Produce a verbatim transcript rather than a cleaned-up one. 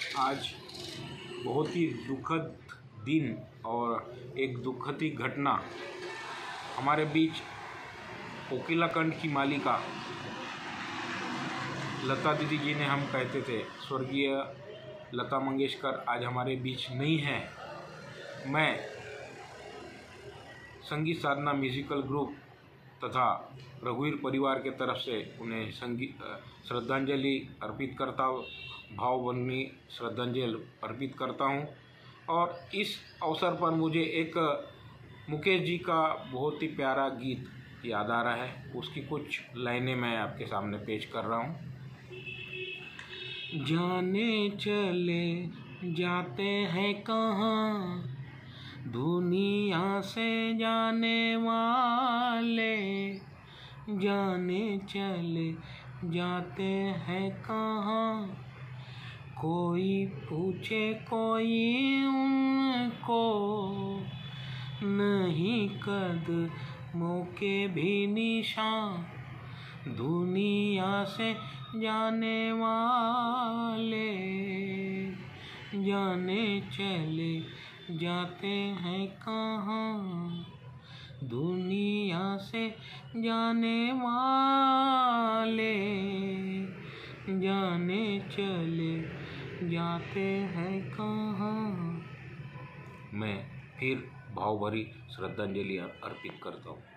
आज बहुत ही दुखद दिन और एक दुखद ही घटना हमारे बीच कोकिलाखंड की मालिका लता दीदी जी ने हम कहते थे स्वर्गीय लता मंगेशकर आज हमारे बीच नहीं है। मैं संगीत साधना म्यूजिकल ग्रुप तथा रघुवीर परिवार के तरफ से उन्हें संगीत श्रद्धांजलि अर्पित करता हूँ, भावभीनी श्रद्धांजलि अर्पित करता हूँ। और इस अवसर पर मुझे एक मुकेश जी का बहुत ही प्यारा गीत याद आ रहा है, उसकी कुछ लाइनें मैं आपके सामने पेश कर रहा हूँ। जाने चले जाते हैं कहाँ दुनिया से जाने वाले, जाने चले जाते हैं कहाँ कोई पूछे कोई उनको नहीं कदमों के भी निशान, दुनिया से जाने वाले जाने चले जाते हैं कहाँ, दुनिया से जाने वाले जाने चले जाते हैं कहाँ। मैं फिर भावभरी श्रद्धांजलि अर्पित करता हूँ।